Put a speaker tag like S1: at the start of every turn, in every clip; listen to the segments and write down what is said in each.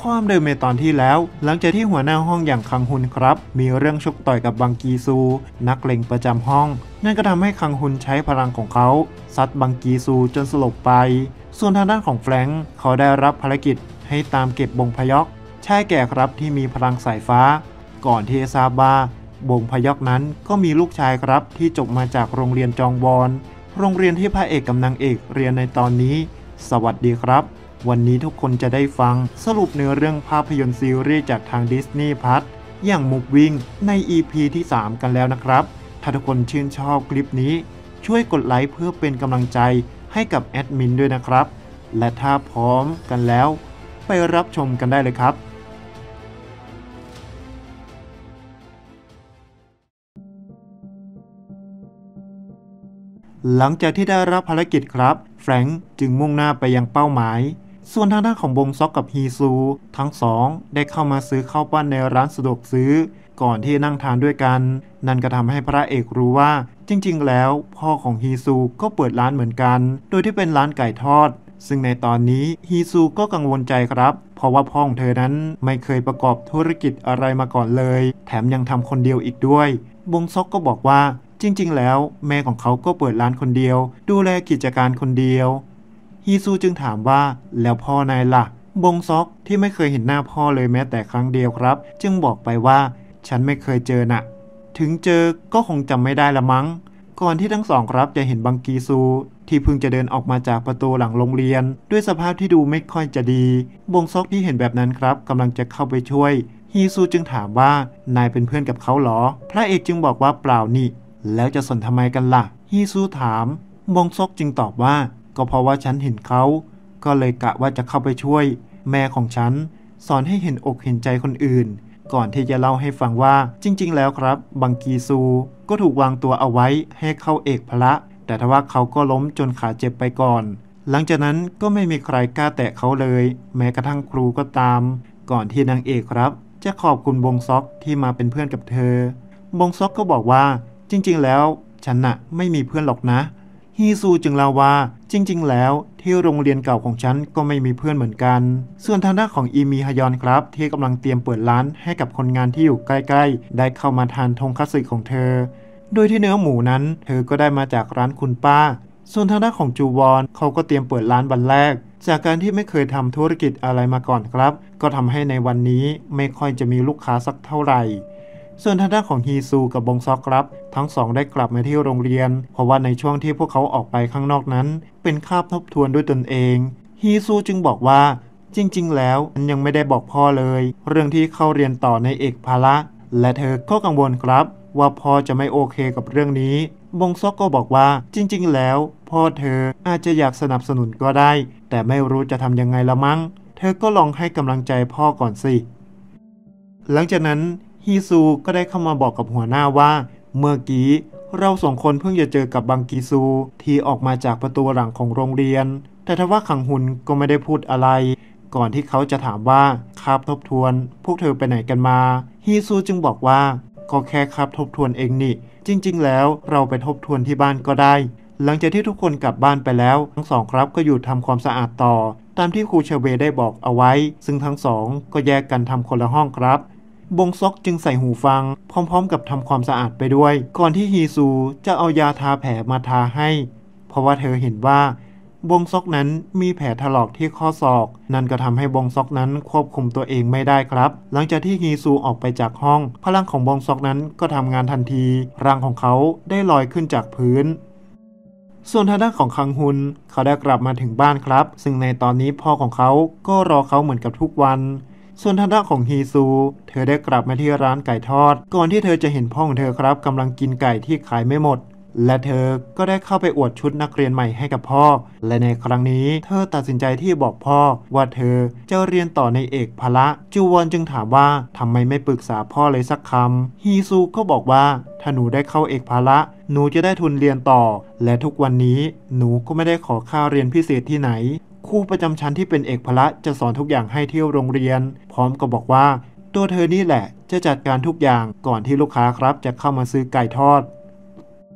S1: ความเดิมในตอนที่แล้วหลังจากที่หัวหน้าห้องอย่างคังฮุนครับมีเรื่องชกต่อยกับบังกีซูนักเลงประจำห้องนั่นก็ทำให้คังฮุนใช้พลังของเขาซัดบังกีซูจนสลบไปส่วนทางด้านของแฟรงค์เขาได้รับภารกิจให้ตามเก็บบงพยอกชายแก่ครับที่มีพลังสายฟ้าก่อนที่จะทราบว่าบงพยอกนั้นก็มีลูกชายครับที่จบมาจากโรงเรียนจองวอนโรงเรียนที่พระเอกกับนางเอกเรียนในตอนนี้สวัสดีครับวันนี้ทุกคนจะได้ฟังสรุปเนื้อเรื่องภาพยนตร์ซีรีส์จากทางดิสนีย์พลัสอย่างมุกวิ่งใน EP ที่ 3 กันแล้วนะครับถ้าทุกคนชื่นชอบคลิปนี้ช่วยกดไลค์เพื่อเป็นกำลังใจให้กับแอดมินด้วยนะครับและถ้าพร้อมกันแล้วไปรับชมกันได้เลยครับหลังจากที่ได้รับภารกิจครับแฟรงค์จึงมุ่งหน้าไปยังเป้าหมายส่วนทางด้านของบงซอกกับฮีซูทั้งสองได้เข้ามาซื้อข้าวปั้นในร้านสะดวกซื้อก่อนที่นั่งทานด้วยกันนั่นก็ทำให้พระเอกรู้ว่าจริงๆแล้วพ่อของฮีซูก็เปิดร้านเหมือนกันโดยที่เป็นร้านไก่ทอดซึ่งในตอนนี้ฮีซูก็กังวลใจครับเพราะว่าพ่อของเธอนั้นไม่เคยประกอบธุรกิจอะไรมาก่อนเลยแถมยังทำคนเดียวอีกด้วยบงซอกก็บอกว่าจริงๆแล้วแม่ของเขาก็เปิดร้านคนเดียวดูแลกิจการคนเดียวฮีซูจึงถามว่าแล้วพ่อนายล่ะบงซอกที่ไม่เคยเห็นหน้าพ่อเลยแม้แต่ครั้งเดียวครับจึงบอกไปว่าฉันไม่เคยเจอน่ะถึงเจอก็คงจำไม่ได้ละมั้งก่อนที่ทั้งสองครับจะเห็นบังกีซูที่เพิ่งจะเดินออกมาจากประตูหลังโรงเรียนด้วยสภาพที่ดูไม่ค่อยจะดีบงซอกที่เห็นแบบนั้นครับกำลังจะเข้าไปช่วยฮีซูจึงถามว่านายเป็นเพื่อนกับเขาหรอพระเอกจึงบอกว่าเปล่านี่แล้วจะสนทำไมกันล่ะฮีซูถามบงซอกจึงตอบว่าก็เพราะว่าฉันเห็นเขาก็เลยกะว่าจะเข้าไปช่วยแม่ของฉันสอนให้เห็นอกเห็นใจคนอื่นก่อนที่จะเล่าให้ฟังว่าจริงๆแล้วครับบังกีซูก็ถูกวางตัวเอาไว้ให้เข้าเอกพละแต่ทว่าเขาก็ล้มจนขาเจ็บไปก่อนหลังจากนั้นก็ไม่มีใครกล้าแตะเขาเลยแม้กระทั่งครูก็ตามก่อนที่นางเอกครับจะขอบคุณบงซอกที่มาเป็นเพื่อนกับเธอบงซอกก็บอกว่าจริงๆแล้วฉันน่ะไม่มีเพื่อนหรอกนะฮีซูจึงเล่าว่าจริงๆแล้วที่โรงเรียนเก่าของฉันก็ไม่มีเพื่อนเหมือนกันส่วนทางด้านของอีมีฮยอนครับที่กำลังเตรียมเปิดร้านให้กับคนงานที่อยู่ใกล้ๆได้เข้ามาทานทงคัตสึของเธอโดยที่เนื้อหมูนั้นเธอก็ได้มาจากร้านคุณป้าส่วนทางด้านของจูวอนเขาก็เตรียมเปิดร้านวันแรกจากการที่ไม่เคยทำธุรกิจอะไรมาก่อนครับก็ทำให้ในวันนี้ไม่ค่อยจะมีลูกค้าสักเท่าไหร่ส่วนทางด้านของฮีซูกับบงซอกครับทั้งสองได้กลับมาที่โรงเรียนเพราะว่าในช่วงที่พวกเขาออกไปข้างนอกนั้นเป็นคาบทบทวนด้วยตนเองฮีซูจึงบอกว่าจริงๆแล้วยังไม่ได้บอกพ่อเลยเรื่องที่เข้าเรียนต่อในเอกพละและเธอก็กังวลครับว่าพ่อจะไม่โอเคกับเรื่องนี้บงซอกก็บอกว่าจริงๆแล้วพ่อเธออาจจะอยากสนับสนุนก็ได้แต่ไม่รู้จะทำยังไงละมั้งเธอก็ลองให้กำลังใจพ่อก่อนสิหลังจากนั้นฮีซูก็ได้เข้ามาบอกกับหัวหน้าว่าเมื่อกี้เราสองคนเพิ่งจะเจอกับบังกีซูที่ออกมาจากประตูหลังของโรงเรียนแต่ทว่าคังฮุนก็ไม่ได้พูดอะไรก่อนที่เขาจะถามว่าคาบทบทวนพวกเธอไปไหนกันมาฮีซูจึงบอกว่าก็แค่คาบทบทวนเองนี่จริงๆแล้วเราไปทบทวนที่บ้านก็ได้หลังจากที่ทุกคนกลับบ้านไปแล้วทั้งสองครับก็อยู่ทำความสะอาดต่อตามที่ครูเชเวได้บอกเอาไว้ซึ่งทั้งสองก็แยกกันทำคนละห้องครับบงซอกจึงใส่หูฟังพร้อมๆกับทำความสะอาดไปด้วยก่อนที่ฮีซูจะเอายาทาแผลมาทาให้เพราะว่าเธอเห็นว่าบงซอกนั้นมีแผลถลอกที่ข้อศอกนั่นก็ทำให้บงซอกนั้นควบคุมตัวเองไม่ได้ครับหลังจากที่ฮีซูออกไปจากห้องพลังของบงซอกนั้นก็ทำงานทันทีร่างของเขาได้ลอยขึ้นจากพื้นส่วนทางด้านของคังฮุนเขาได้กลับมาถึงบ้านครับซึ่งในตอนนี้พ่อของเขาก็รอเขาเหมือนกับทุกวันส่วนทางด้านของฮีซูเธอได้กลับมาที่ร้านไก่ทอดก่อนที่เธอจะเห็นพ่อของเธอครับกำลังกินไก่ที่ขายไม่หมดและเธอก็ได้เข้าไปอวดชุดนักเรียนใหม่ให้กับพ่อและในครั้งนี้เธอตัดสินใจที่บอกพ่อว่าเธอจะเรียนต่อในเอกพละจูวอนจึงถามว่าทำไมไม่ปรึกษาพ่อเลยสักคำฮีซูก็บอกว่าถ้าหนูได้เข้าเอกพละหนูจะได้ทุนเรียนต่อและทุกวันนี้หนูก็ไม่ได้ขอค่าเรียนพิเศษที่ไหนครูประจำชั้นที่เป็นเอกพละจะสอนทุกอย่างให้ที่โรงเรียนพร้อมกับบอกว่าตัวเธอนี่แหละจะจัดการทุกอย่างก่อนที่ลูกค้าครับจะเข้ามาซื้อไก่ทอด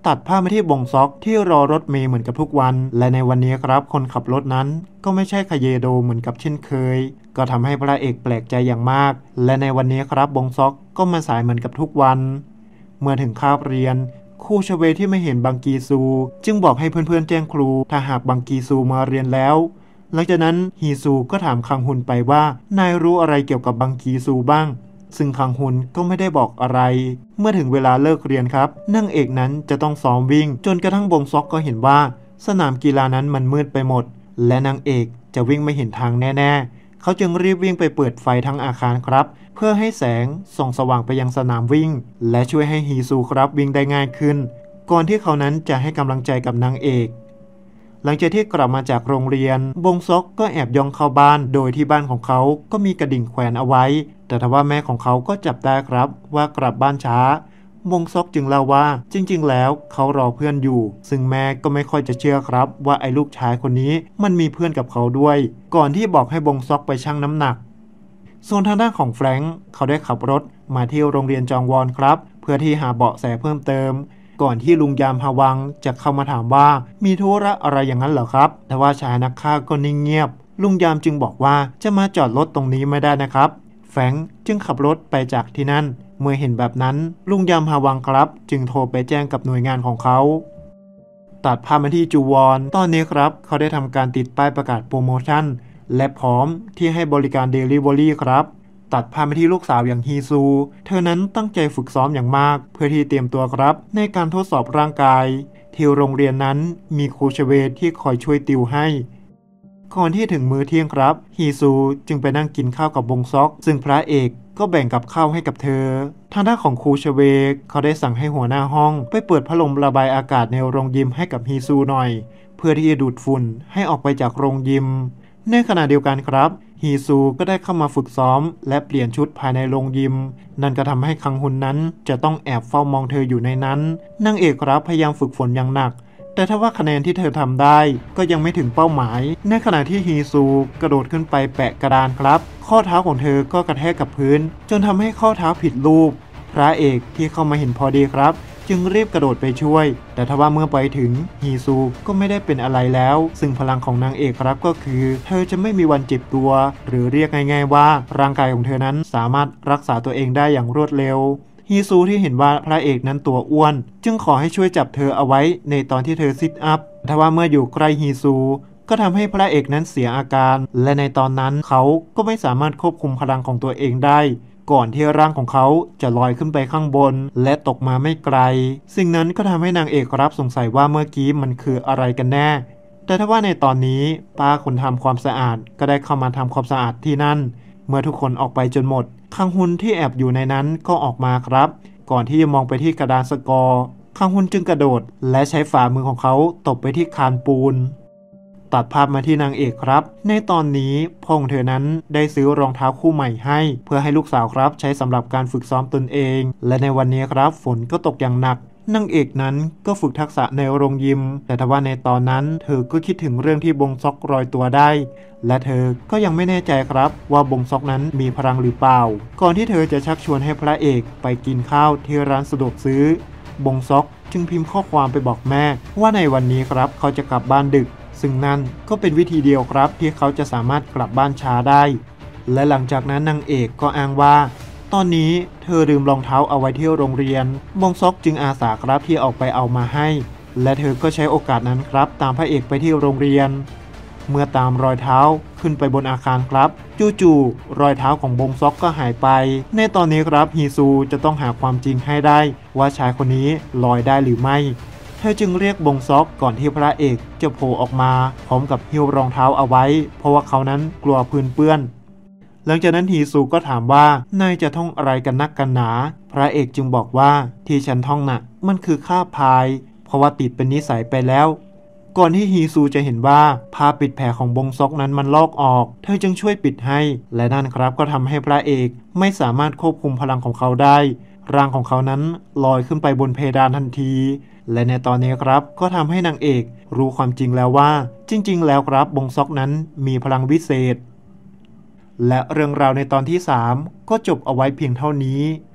S1: ตัดภาพมาที่บงซอกที่รอรถเมล์เหมือนกับทุกวันและในวันนี้ครับคนขับรถนั้นก็ไม่ใช่คาเยโดเหมือนกับเช่นเคยก็ทำให้พระเอกแปลกใจอย่างมากและในวันนี้ครับบงซอกก็มาสายเหมือนกับทุกวันเมื่อถึงคาบเรียนครูชเวที่ไม่เห็นบังกีซูจึงบอกให้เพื่อนๆแจ้งครูถ้าหากบังกีซูมาเรียนแล้วหลังจากนั้นฮีซูก็ถามคังฮุนไปว่านายรู้อะไรเกี่ยวกับบังกีซูบ้างซึ่งคังฮุนก็ไม่ได้บอกอะไรเมื่อถึงเวลาเลิกเรียนครับนางเอกนั้นจะต้องซ้อมวิ่งจนกระทั่งบงซอกก็เห็นว่าสนามกีฬานั้นมันมืดไปหมดและนางเอกจะวิ่งไม่เห็นทางแน่ๆเขาจึงรีบวิ่งไปเปิดไฟทั้งอาคารครับเพื่อให้แสงส่องสว่างไปยังสนามวิ่งและช่วยให้ฮีซูครับวิ่งได้ง่ายขึ้นก่อนที่เขานั้นจะให้กำลังใจกับนางเอกหลังจากที่กลับมาจากโรงเรียนบงซอกก็แอบย่องเข้าบ้านโดยที่บ้านของเขาก็มีกระดิ่งแขวนเอาไว้แต่ทว่าแม่ของเขาก็จับได้ครับว่ากลับบ้านช้าบงซอกจึงเล่าว่าจริงๆแล้วเขารอเพื่อนอยู่ซึ่งแม่ก็ไม่ค่อยจะเชื่อครับว่าไอ้ลูกชายคนนี้มันมีเพื่อนกับเขาด้วยก่อนที่บอกให้บงซอกไปชั่งน้ำหนักส่วนทางด้านของแฟรงค์เขาได้ขับรถมาที่โรงเรียนจองวอนครับเพื่อที่หาเบาะแสเพิ่มเติมก่อนที่ลุงยามฮาวังจะเข้ามาถามว่ามีธุระอะไรอย่างนั้นเหรอครับแต่ว่าชายนักฆ่าก็นิ่งเงียบลุงยามจึงบอกว่าจะมาจอดรถตรงนี้ไม่ได้นะครับแฟรงค์จึงขับรถไปจากที่นั่นเมื่อเห็นแบบนั้นลุงยามฮาวังครับจึงโทรไปแจ้งกับหน่วยงานของเขาตัดภาพมาที่จูวอนตอนนี้ครับเขาได้ทำการติดป้ายประกาศโปรโมชั่นและพร้อมที่ให้บริการเดลิเวอรี่ครับตัดภาพไปที่ลูกสาวอย่างฮีซูเธอนั้นตั้งใจฝึกซ้อมอย่างมากเพื่อที่เตรียมตัวครับในการทดสอบร่างกายที่โรงเรียนนั้นมีครูชเวที่คอยช่วยติวให้ก่อนที่ถึงมื้อเที่ยงครับฮีซูจึงไปนั่งกินข้าวกับบงซอกซึ่งพระเอกก็แบ่งกับข้าวให้กับเธอทางด้านของครูชเวเขาได้สั่งให้หัวหน้าห้องไปเปิดพัดลมระบายอากาศในโรงยิมให้กับฮีซูหน่อยเพื่อที่จะดูดฝุ่นให้ออกไปจากโรงยิมในขณะเดียวกันครับฮีซูก็ได้เข้ามาฝึกซ้อมและเปลี่ยนชุดภายในโรงยิมนั่นก็ทำให้คังฮุนนั้นจะต้องแอบเฝ้ามองเธออยู่ในนั้นนางเอกครับพยายามฝึกฝนอย่างหนักแต่ถ้าว่าคะแนนที่เธอทำได้ก็ยังไม่ถึงเป้าหมายในขณะที่ฮีซูกระโดดขึ้นไปแปะกระดานครับข้อเท้าของเธอก็กระแทกกับพื้นจนทำให้ข้อเท้าผิดรูปพระเอกที่เข้ามาเห็นพอดีครับจึงรีบกระโดดไปช่วยแต่ทว่าเมื่อไปถึงฮีซูก็ไม่ได้เป็นอะไรแล้วซึ่งพลังของนางเอกครับก็คือเธอจะไม่มีวันเจ็บตัวหรือเรียกง่ายๆว่าร่างกายของเธอนั้นสามารถรักษาตัวเองได้อย่างรวดเร็วฮีซูที่เห็นว่าพระเอกนั้นตัวอ้วนจึงขอให้ช่วยจับเธอเอาไว้ในตอนที่เธอซิทอัพทว่าเมื่ออยู่ใกล้ฮีซูก็ทำให้พระเอกนั้นเสียอาการและในตอนนั้นเขาก็ไม่สามารถควบคุมพลังของตัวเองได้ก่อนที่ร่างของเขาจะลอยขึ้นไปข้างบนและตกมาไม่ไกลสิ่งนั้นก็ทำให้นางเอกรับสงสัยว่าเมื่อกี้มันคืออะไรกันแน่แต่ถ้าว่าในตอนนี้ป้าคนทำความสะอาดก็ได้เข้ามาทำความสะอาดที่นั่นเมื่อทุกคนออกไปจนหมดคังฮุนที่แอบอยู่ในนั้นก็ออกมาครับก่อนที่จะมองไปที่กระดานสกอร์คังฮุนจึงกระโดดและใช้ฝ่ามือของเขาตบไปที่คานปูนตัดภาพมาที่นางเอกครับในตอนนี้พ่อของเธอนั้นได้ซื้อรองเท้าคู่ใหม่ให้เพื่อให้ลูกสาวครับใช้สำหรับการฝึกซ้อมตนเองและในวันนี้ครับฝนก็ตกอย่างหนักนางเอกนั้นก็ฝึกทักษะในโรงยิมแต่ทว่าในตอนนั้นเธอก็คิดถึงเรื่องที่บงซอกลอยตัวได้และเธอก็ยังไม่แน่ใจครับว่าบงซอกนั้นมีพลังหรือเปล่าก่อนที่เธอจะชักชวนให้พระเอกไปกินข้าวที่ร้านสะดวกซื้อบงซอกจึงพิมพ์ข้อความไปบอกแม่ว่าในวันนี้ครับเขาจะกลับบ้านดึกซึ่งนั่นก็เป็นวิธีเดียวครับที่เขาจะสามารถกลับบ้านช้าได้และหลังจากนั้นนางเอกก็อ้างว่าตอนนี้เธอลืมรองเท้าเอาไว้ที่โรงเรียนบงซอกจึงอาสาครับที่ออกไปเอามาให้และเธอก็ใช้โอกาสนั้นครับตามพระเอกไปที่โรงเรียนเมื่อตามรอยเท้าขึ้นไปบนอาคารครับจู่ๆรอยเท้าของบงซอกก็หายไปในตอนนี้ครับฮีซูจะต้องหาความจริงให้ได้ว่าชายคนนี้ลอยได้หรือไม่เธอจึงเรียกบงซอกก่อนที่พระเอกจะโผล่ออกมาพร้อมกับหิ้วรองเท้าเอาไว้เพราะว่าเขานั้นกลัวพื้นเปื้อนหลังจากนั้นฮีซูก็ถามว่านายจะท่องอะไรกันนักกันหนาพระเอกจึงบอกว่าที่ฉันท่องน่ะมันคือค่าพายเพราะว่าติดเป็นนิสัยไปแล้วก่อนที่ฮีซูจะเห็นว่าผ้าปิดแผลของบงซอกนั้นมันลอกออกเธอจึงช่วยปิดให้และนั่นครับก็ทำให้พระเอกไม่สามารถควบคุมพลังของเขาได้ร่างของเขานั้นลอยขึ้นไปบนเพดานทันทีและในตอนนี้ครับก็ทำให้นางเอกรู้ความจริงแล้วว่าจริงๆแล้วครับบงซอกนั้นมีพลังวิเศษและเรื่องราวในตอนที่3ก็จบเอาไว้เพียงเท่านี้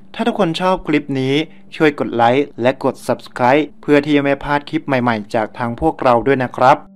S1: ถ้าทุกคนชอบคลิปนี้ช่วยกดไลค์และกด Subscribe เพื่อที่จะไม่พลาดคลิปใหม่ๆจากทางพวกเราด้วยนะครับ